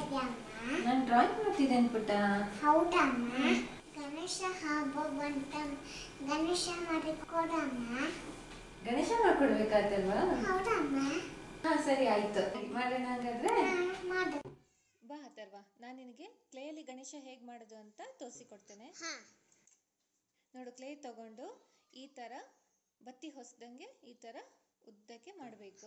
ನಾನು ಡ್ರಾಯಿಂಗ್ ಮಾಡ್ತಿದ್ದೇನೆ ಪುಟ್ಟ. ಹೌದಮ್ಮ. ಗಣೇಶ ಹಬ್ಬ ಬಂತ, ಗಣೇಶ ಮಾಡಿಕೊಡಮ್ಮ. ಗಣೇಶ ಮಾಡ್ಕೊಡ್ಬೇಕಾತಲ್ವಾ? ಹೌದಮ್ಮ. ಹಾ ಸರಿ ಆಯ್ತು, ಮಾಡೋಣ ಹಾಗಾದ್ರೆ. ಬಾ ಅಥರ್ವ, ನಾನು ನಿನಗೆ ಕ್ಲೇಯಲ್ಲಿ ಗಣೇಶ ಹೇಗೆ ಮಾಡೋದು ಅಂತ ತೋರಿಸಿಕೊಡ್ತೇನೆ. ನೋಡು, ಕ್ಲೇ ತಗೊಂಡು ಈ ಥರ ಬತ್ತಿ ಹೊಸದಂಗೆ ಈ ಥರ ಉದ್ದಕ್ಕೆ ಮಾಡಬೇಕು.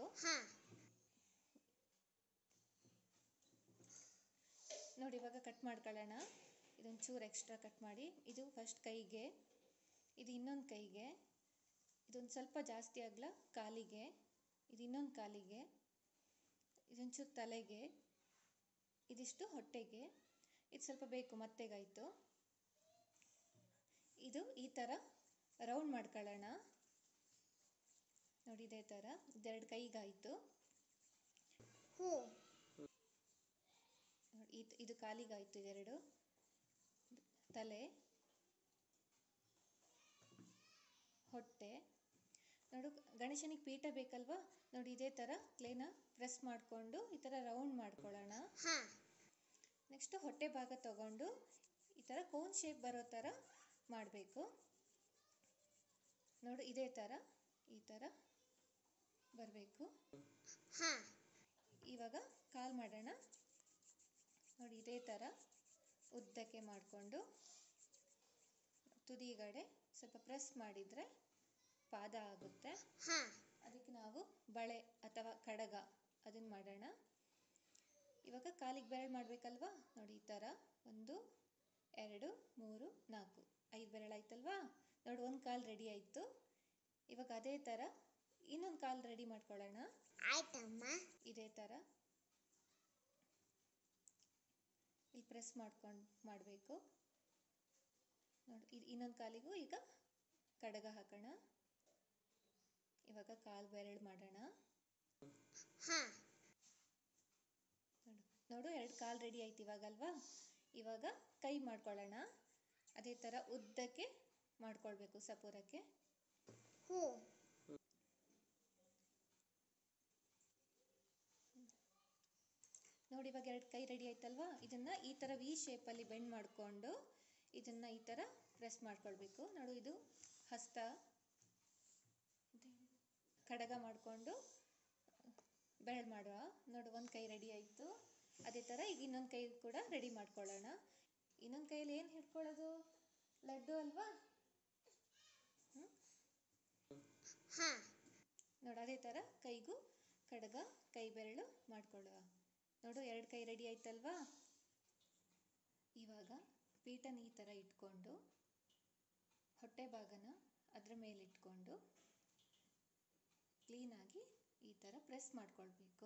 ನೋಡಿ, ಇವಾಗ ಕಟ್ ಮಾಡ್ಕೊಳ್ಳೋಣ. ಇದೊಂದು ಚೂರು ಎಕ್ಸ್ಟ್ರಾ ಕಟ್ ಮಾಡಿ, ಇದು ಫಸ್ಟ್ ಕೈಗೆ, ಇದು ಇನ್ನೊಂದು ಕೈಗೆ, ಇದೊಂದು ಸ್ವಲ್ಪ ಜಾಸ್ತಿ ಆಗಲ ಕಾಲಿಗೆ, ಇದು ಇನ್ನೊಂದು ಕಾಲಿಗೆ, ಇದೊಂಚೂರು ತಲೆಗೆ, ಇದಿಷ್ಟು ಹೊಟ್ಟೆಗೆ, ಇದು ಸ್ವಲ್ಪ ಬೇಕು ಮತ್ತೆಗಾಯಿತು. ಇದು ಈ ಥರ ರೌಂಡ್ ಮಾಡ್ಕೊಳ್ಳೋಣ. ನೋಡಿ, ಇದೇ ಥರ ಇದೆರಡು ಕೈಗಾಯಿತು. ನೋಡಿ, ಇದು ಕಾಲಿಗಾಯಿತು, ಇದೆರಡು ತಲೆ, ಹೊಟ್ಟೆ. ನೋಡು, ಗಣೇಶನಿಗೆ ಪೀಠ ಬೇಕಲ್ವಾ? ನೋಡಿ, ಇದೇ ಥರ ಕ್ಲೇನ ಪ್ರೆಸ್ ಮಾಡಿಕೊಂಡು ಈ ಥರ ರೌಂಡ್ ಮಾಡ್ಕೊಳ್ಳೋಣ. ನೆಕ್ಸ್ಟ್ ಹೊಟ್ಟೆ ಭಾಗ ತಗೊಂಡು ಈ ಥರ ಕೋನ್ ಶೇಪ್ ಬರೋ ಥರ ಮಾಡಬೇಕು. ನೋಡು, ಇದೇ ಥರ ಈ ಥರ ಬರಬೇಕು. ಇವಾಗ ಕಾಲು ಮಾಡೋಣ. ನೋಡಿ, ಇದೇ ಥರ ಉದ್ದಕ್ಕೆ ಮಾಡಿಕೊಂಡು ತುದಿಗಡೆ ಸ್ವಲ್ಪ ಪ್ರೆಸ್ ಮಾಡಿದರೆ ಪಾದ ಆಗುತ್ತೆ. ಅದಕ್ಕೆ ನಾವು ಬಳೆ ಅಥವಾ ಕಡಗ ಅದನ್ನು ಮಾಡೋಣ. ಇವಾಗ ಕಾಲಿಗೆ ಬೆರಳು ಮಾಡಬೇಕಲ್ವಾ? ನೋಡಿ, ಈ ಥರ 1 2 3 4 5 ಬೆರಳು ಆಯ್ತಲ್ವಾ? ನೋಡಿ, ಒಂದು ಕಾಲು ರೆಡಿ ಆಯಿತು. ಇವಾಗ ಅದೇ ಥರ ಇನ್ನೊಂದು ಕಾಲು ರೆಡಿ ಮಾಡ್ಕೊಳ್ಳೋಣ. ಆಯ್ತಮ್ಮ. ಇದೇ ಥರ ಇಲ್ಲಿ ಪ್ರೆಸ್ ಮಾಡ್ಕೊಂಡು ಮಾಡಬೇಕು. ನೋಡಿ, ಇದು ಇನ್ನೊಂದು ಕಾಲಿಗೂ ಈಗ ಕಡಗ ಹಾಕೋಣ. ಇವಾಗ ಕಾಲು ಬೆರಳು ಮಾಡೋಣ. ನೋಡು, 2 ಕಾಲು ರೆಡಿ ಆಯ್ತು ಇವಾಗಲ್ವಾ? ಇವಾಗ ಕೈ ಮಾಡ್ಕೊಳ್ಳೋಣ. ಅದೇ ಥರ ಉದ್ದಕ್ಕೆ ಮಾಡ್ಕೊಳ್ಬೇಕು ಸಪೂರಕ್ಕೆ. ನೋಡಿ, ಇವಾಗ 2 ಕೈ ರೆಡಿ ಆಯ್ತಲ್ವಾ? ಇದನ್ನು ಈ ಥರ ವಿ ಶೇಪಲ್ಲಿ ಬೆಂಡ್ ಮಾಡಿಕೊಂಡು ಇದನ್ನು ಈ ಥರ ಪ್ರೆಸ್ ಮಾಡ್ಕೊಳ್ಬೇಕು. ನೋಡು, ಇದು ಹಸ್ತ, ಕಡಗ ಮಾಡಿಕೊಂಡು ಬೆರಳು ಮಾಡುವ. ನೋಡು, ಒಂದು ಕೈ ರೆಡಿ ಆಯಿತು. ಅದೇ ಥರ ಈಗ ಇನ್ನೊಂದು ಕೈ ಕೂಡ ರೆಡಿ ಮಾಡ್ಕೊಳ್ಳೋಣ. ಇನ್ನೊಂದು ಕೈಯಲ್ಲಿ ಏನು ಹಿಡ್ಕೊಳ್ಳೋದು? ಲಡ್ಡು ಅಲ್ವಾ? ನೋಡು, ಅದೇ ಥರ ಕೈಗೂ ಕಡಗ ಕೈ ಬೆರಳು ಮಾಡ್ಕೊಳ್ಳುವ. ನೋಡು, 2 ಕೈ ರೆಡಿ ಆಯ್ತಲ್ವಾ? ಇವಾಗ ಪೀಠನ ಈ ಥರ ಇಟ್ಕೊಂಡು ಹೊಟ್ಟೆ ಭಾಗನ ಅದರ ಮೇಲೆ ಇಟ್ಕೊಂಡು ಕ್ಲೀನಾಗಿ ಈ ಥರ ಪ್ರೆಸ್ ಮಾಡ್ಕೊಳ್ಬೇಕು.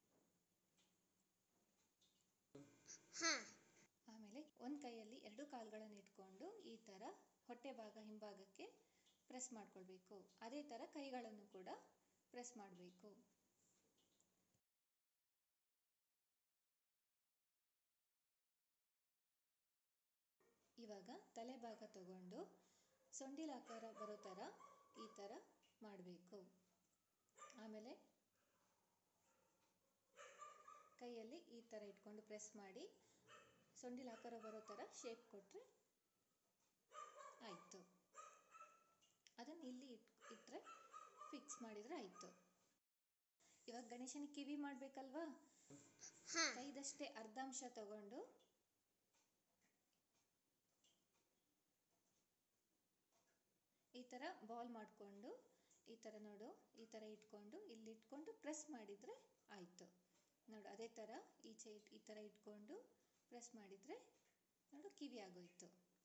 ಆಮೇಲೆ ಒಂದು ಕೈಯಲ್ಲಿ 2 ಕಾಲುಗಳನ್ನು ಇಟ್ಕೊಂಡು ಈ ಥರ ಹೊಟ್ಟೆ ಭಾಗ ಹಿಂಭಾಗಕ್ಕೆ ಪ್ರೆಸ್ ಮಾಡ್ಕೊಳ್ಬೇಕು. ಅದೇ ಥರ ಕೈಗಳನ್ನು ಕೂಡ ಪ್ರೆಸ್ ಮಾಡಬೇಕು. ಇವಾಗ ತಲೆ ಭಾಗ ತಗೊಂಡು ಸೊಂಡಿಲ ಆಕಾರ ಬರೋ ಥರ ಈ ಥರ ಮಾಡಬೇಕು. ಆಮೇಲೆ ಕೈಯಲ್ಲಿ ಈ ಥರ ಇಟ್ಕೊಂಡು ಪ್ರೆಸ್ ಮಾಡಿ ಸೊಂಡಿಲ ಆಕಾರ ಬರೋ ಥರ ಶೇಪ್ ಕೊಟ್ಟರೆ ಆಯಿತು. ಅದನ್ನು ಇಲ್ಲಿ ಇಟ್ಟರೆ ಫಿಕ್ಸ್ ಮಾಡಿದರೆ ಆಯಿತು. ಇವಾಗ ಗಣೇಶನಿಗೆ ಕಿವಿ ಮಾಡಬೇಕಲ್ವಾ? ಕೈದಷ್ಟೇ ಅರ್ಧಾಂಶ ತಗೊಂಡು ಈ ಥರ ಬಾಲ್ ಮಾಡಿಕೊಂಡು ಈ ಥರ ನೋಡು, ಈ ಥರ ಇಟ್ಕೊಂಡು ಇಲ್ಲಿ ಇಟ್ಕೊಂಡು ಪ್ರೆಸ್ ಮಾಡಿದರೆ ಆಯಿತು. ನೋಡು, ಅದೇ ಥರ ಈಚೆ ಈ ಥರ ಇಟ್ಕೊಂಡು ಪ್ರೆಸ್ ಮಾಡಿದರೆ ನೋಡು ಕಿವಿ ಆಗೋಯ್ತು.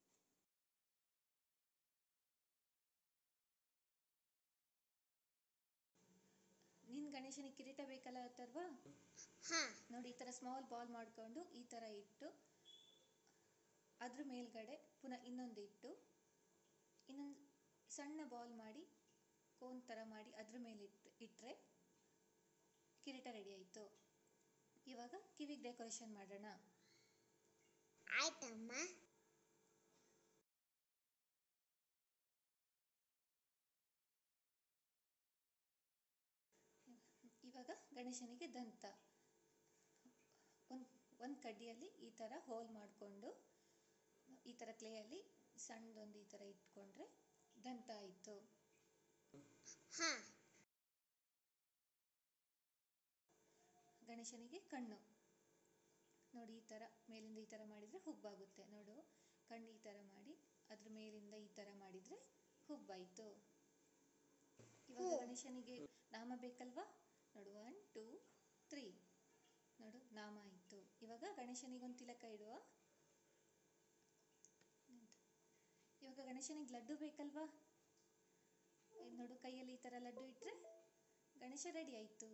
ನಿನ್ನ ಗಣೇಶನಿಗೆ ಕಿರೀಟ ಬೇಕಲ್ಲ ಅಥರ್ವ? ನೋಡಿ, ಈ ಥರ ಸ್ಮಾಲ್ ಬಾಲ್ ಮಾಡಿಕೊಂಡು ಈ ಥರ ಇಟ್ಟು ಅದ್ರ ಮೇಲ್ಗಡೆ ಪುನಃ ಇನ್ನೊಂದು ಇಟ್ಟು ಇನ್ನೊಂದು ಸಣ್ಣ ಬಾಲ್ ಮಾಡಿ ಕೋನ್ ಥರ ಮಾಡಿ ಅದ್ರ ಮೇಲೆ ಇಟ್ಟರೆ ಕಿರೀಟ ರೆಡಿ ಆಯಿತು. ಇವಾಗ ಕಿವಿಗೆ ಡೆಕೋರೇಷನ್ ಮಾಡೋಣ. ಆಯ್ತಮ್ಮ. ಇವಾಗ ಗಣೇಶನಿಗೆ ದಂತ, ಒಂದು ಕಡ್ಡಿಯಲ್ಲಿ ಈ ಥರ ಹೋಲ್ ಮಾಡಿಕೊಂಡು ಈ ಥರ ಕ್ಲೇಯಲ್ಲಿ ಸಣ್ಣದೊಂದು ಈ ಥರ ಇಟ್ಕೊಂಡ್ರೆ ದಂತ ಆಯಿತು. ಹಾ. ಗಣೇಶನಿಗೆ ಕಣ್ಣು ನೋಡಿ, ಈ ಥರ ಮೇಲಿಂದ ಈ ಥರ ಮಾಡಿದರೆ ಹುಬ್ಬಾಗುತ್ತೆ. ನೋಡು, ಕಣ್ಣು ಈ ಥರ ಮಾಡಿ ಅದ್ರ ಮೇಲಿಂದ ಈ ಥರ ಮಾಡಿದರೆ ಹುಬ್ಬಾಯಿತು. ಇವಾಗ ಗಣೇಶನಿಗೆ ನಾಮ ಬೇಕಲ್ವಾ? ನೋಡು, 1 2 3 ನೋಡು, ನಾಮ ಆಯಿತು. ಇವಾಗ ಗಣೇಶನಿಗೊಂದು ತಿಲಕ ಇಡುವ. ಇವಾಗ ಗಣೇಶನಿಗೆ ಲಡ್ಡು ಬೇಕಲ್ವಾ? ನೋಡು, ಕೈಯಲ್ಲಿ ಈ ಥರ ಲಡ್ಡು ಇಟ್ಟರೆ ಗಣೇಶ ರೆಡಿ ಆಯಿತು.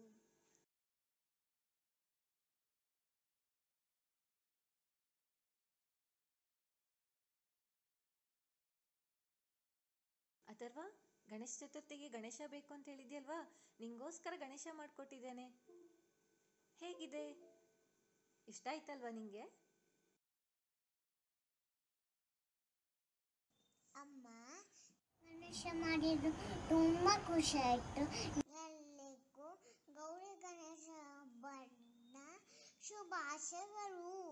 ಅಥರ್ವ, ಗಣೇಶ ಚತುರ್ಥಿಗೆ ಗಣೇಶ ಬೇಕು ಅಂತ ಹೇಳಿದ್ಯಲ್ವಾ? ನಿಂಗೋಸ್ಕರ ಗಣೇಶ ಮಾಡಿಕೊಟ್ಟಿದ್ದೇನೆ. ಹೇಗಿದೆ? ಇಷ್ಟ ಆಯ್ತಲ್ವಾ ನಿಂಗೆ? ಅಮ್ಮ, ಗಣೇಶ ಮಾಡಿದ್ದು ತುಂಬ ಖುಷಿ ಆಯಿತು. ಎಲ್ಲರಿಗೂ ಗೌರಿ ಗಣೇಶ ಹಬ್ಬದ ಶುಭಾಶಯಗಳು.